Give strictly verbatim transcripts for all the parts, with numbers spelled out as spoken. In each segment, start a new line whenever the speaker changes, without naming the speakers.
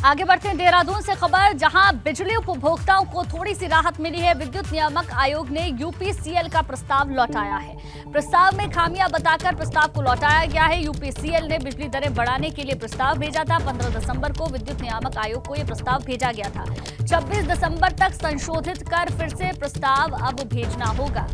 आगे बढ़ते हैं देहरादून से खबर, जहां बिजली उपभोक्ताओं को थोड़ी सी राहत मिली है। विद्युत नियामक आयोग ने यूपीसीएल का प्रस्ताव लौटाया है। प्रस्ताव में खामियां बताकर प्रस्ताव को लौटाया गया है। यूपीसीएल ने बिजली दरें बढ़ाने के लिए प्रस्ताव भेजा था। पंद्रह दिसंबर को विद्युत नियामक आयोग को यह प्रस्ताव भेजा गया था। छब्बीस दिसंबर तक संशोधित कर फिर से प्रस्ताव अब भेजना होगा।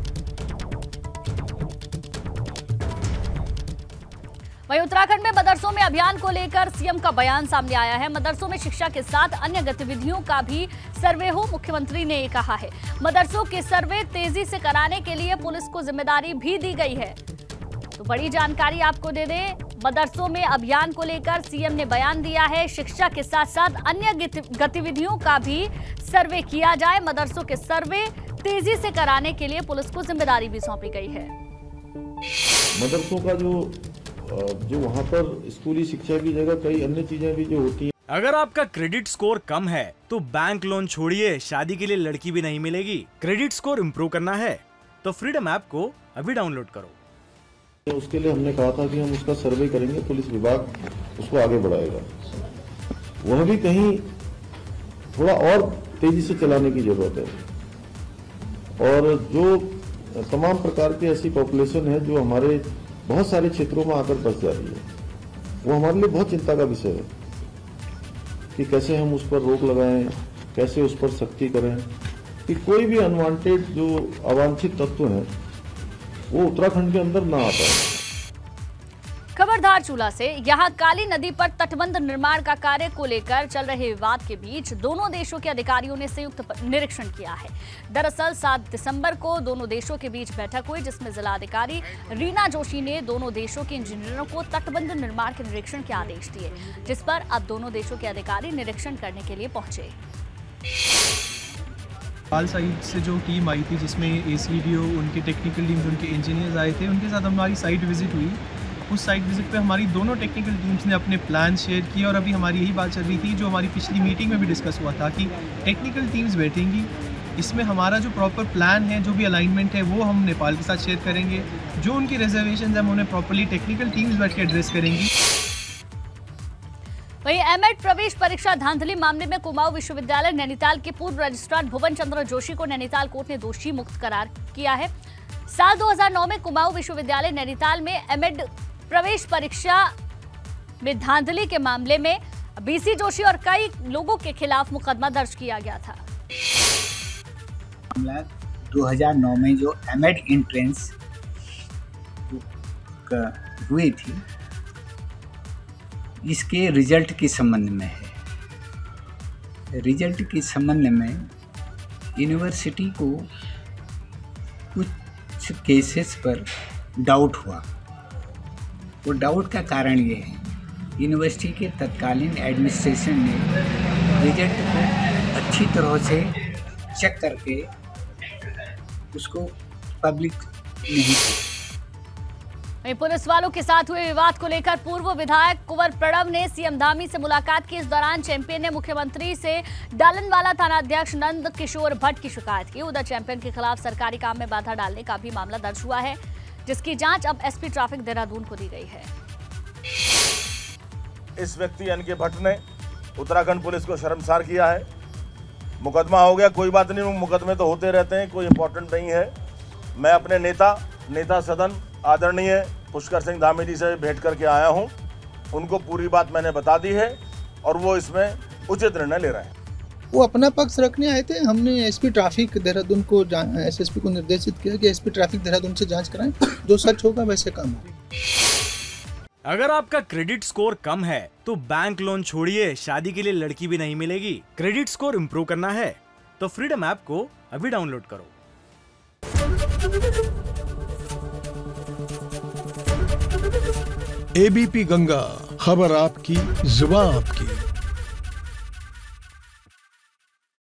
वहीं उत्तराखंड में मदरसों में अभियान को लेकर सीएम का बयान सामने आया है। मदरसों में शिक्षा के साथ अन्य गतिविधियों का भी सर्वे हो, मुख्यमंत्री ने ये कहा है। मदरसों के सर्वे तेजी से कराने के लिए पुलिस को जिम्मेदारी भी दी गई है। तो बड़ी जानकारी आपको दे दें, मदरसों में अभियान को लेकर सीएम ने बयान दिया है। शिक्षा के साथ साथ अन्य गतिविधियों का भी सर्वे किया जाए। मदरसों के सर्वे तेजी से कराने के लिए पुलिस को जिम्मेदारी भी सौंपी गई है।
मदरसों का जो जो वहाँ पर स्कूली शिक्षा की जगह कई अन्य चीजें भी जो होती हैं।
अगर आपका क्रेडिट स्कोर कम है तो बैंक लोन छोड़िए, शादी के लिए लड़की भी नहीं मिलेगी। क्रेडिट स्कोर इम्प्रूव करना है तो फ्रीडम ऐप को अभी डाउनलोड करो।
उसके लिए हमने कहा था कि हम उसका सर्वे करेंगे, पुलिस विभाग उसको आगे बढ़ाएगा। वह भी कहीं थोड़ा और तेजी से चलाने की जरूरत है। और जो तमाम प्रकार की ऐसी पॉपुलेशन है जो हमारे बहुत सारे क्षेत्रों में आकर बस जा रही है, वो हमारे लिए बहुत चिंता का विषय है कि कैसे हम उस पर रोक लगाएं, कैसे उस पर सख्ती करें कि कोई भी अनवांटेड जो अवांछित तत्व है वो उत्तराखंड के अंदर ना आ पाए।
खबरदार चूल्हा से यहां काली नदी पर तटबंध निर्माण का कार्य को लेकर चल रहे विवाद के बीच दोनों देशों के अधिकारियों ने संयुक्त निरीक्षण किया है। दरअसल सात दिसंबर को दोनों देशों के बीच बैठक हुई, जिसमें जिलाधिकारी रीना जोशी ने दोनों देशों के इंजीनियरों को तटबंध निर्माण के निरीक्षण के आदेश दिए, जिस पर अब दोनों देशों के अधिकारी निरीक्षण करने के लिए पहुंचे।
पाल साइड से जो टीम आई थी, जिसमें एसीडीओ, उनके टेक्निकल टीम, उनके इंजीनियर्स आए थे, उनके साथ हमारी साइट विजिट हुई। उस साइट विजिट पे हमारी दोनों टेक्निकल टीम्स ने अपने प्लान शेयर किए और अभी हमारी यही बात चल रही थी जो हमारी पिछली मीटिंग में भी डिस्कस हुआ था कि टेक्निकल टीम्स बैठेंगी, इसमें हमारा जो प्रॉपर प्लान है, जो भी अलाइनमेंट है, वो हम नेपाल के साथ शेयर करेंगे। जो उनकी रिजर्वेशन है हम उन्हें प्रॉपरली टेक्निकल टीम्स बैठ के एड्रेस करेंगी।
वहीं एमएड प्रवेश परीक्षा धांधली मामले में कुमाऊं विश्वविद्यालय नैनीताल के पूर्व रजिस्ट्रार भुवन चंद्र जोशी को नैनीताल कोर्ट ने दोषी मुक्त करार किया है। साल दो हज़ार नौ में कुमाऊं विश्वविद्यालय नैनीताल में एमएड प्रवेश परीक्षा में धांधली के मामले में बीसी जोशी और कई लोगों के खिलाफ मुकदमा दर्ज किया गया था।
मामला दो हज़ार नौ में जो एमएड एंट्रेंस हुई थी, इसके रिजल्ट के संबंध में है। रिजल्ट के संबंध में यूनिवर्सिटी को कुछ केसेस पर डाउट हुआ। वो डाउट का कारण ये है, यूनिवर्सिटी के तत्कालीन एडमिनिस्ट्रेशन ने रिजल्ट को अच्छी तरह से चेक करके उसको पब्लिक नहीं किया।
पुलिस वालों के साथ हुए विवाद को लेकर पूर्व विधायक कुंवर प्रणव ने सीएम धामी से मुलाकात की। इस दौरान चैंपियन ने मुख्यमंत्री से डालनवाला थानाध्यक्ष नंद किशोर भट्ट की शिकायत की। उधर चैंपियन के खिलाफ सरकारी काम में बाधा डालने का भी मामला दर्ज हुआ है, जिसकी जांच अब एसपी ट्रैफिक देहरादून को दी गई है।
इस व्यक्ति यानी कि भट्ट ने उत्तराखंड पुलिस को शर्मसार किया है। मुकदमा हो गया, कोई बात नहीं, मुकदमे तो होते रहते हैं, कोई इंपॉर्टेंट नहीं है। मैं अपने नेता नेता सदन आदरणीय पुष्कर सिंह धामी जी से भेंट करके आया हूं। उनको पूरी बात मैंने बता दी है और वो इसमें उचित निर्णय ले रहे हैं।
वो अपना पक्ष रखने आए थे। हमने एसपी ट्रैफिक देहरादून को एसएसपी को निर्देशित किया कि एसपी ट्रैफिक देहरादून से जांच कराएं, जो सच होगा वैसे काम होगा।
अगर आपका क्रेडिट स्कोर कम है तो बैंक लोन छोड़िए, शादी के लिए लड़की भी नहीं मिलेगी। क्रेडिट स्कोर इम्प्रूव करना है तो फ्रीडम ऐप को अभी डाउनलोड करो।
एबीपी गंगा, खबर आपकी, जुबान आपकी।